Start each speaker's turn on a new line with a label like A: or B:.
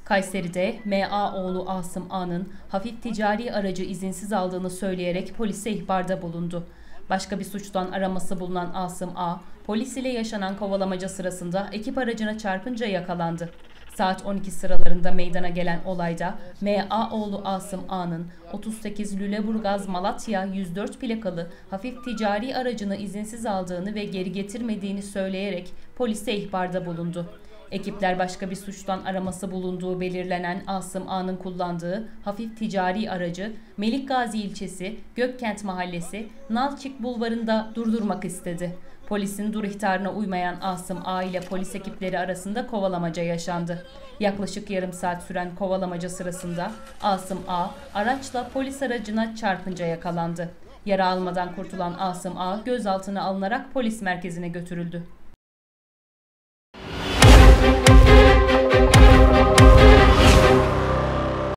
A: Kayseri'de M.A. oğlu Asım A.'nın hafif ticari aracı izinsiz aldığını söyleyerek polise ihbarda bulundu. Başka bir suçtan araması bulunan Asım A., polis ile yaşanan kovalamaca sırasında ekip aracına çarpınca yakalandı. Saat 12 sıralarında meydana gelen olayda M.A. oğlu Asım A.'nın 38 Lüleburgaz Malatya 104 plakalı hafif ticari aracını izinsiz aldığını ve geri getirmediğini söyleyerek polise ihbarda bulundu. Ekipler başka bir suçtan araması bulunduğu belirlenen Asım A.'nın kullandığı hafif ticari aracı Melikgazi ilçesi Gökkent Mahallesi Nalçık Bulvarı'nda durdurmak istedi. Polisin dur ihtarına uymayan Asım A. ile polis ekipleri arasında kovalamaca yaşandı. Yaklaşık yarım saat süren kovalamaca sırasında Asım A. araçla polis aracına çarpınca yakalandı. Yara almadan kurtulan Asım A. gözaltına alınarak polis merkezine götürüldü.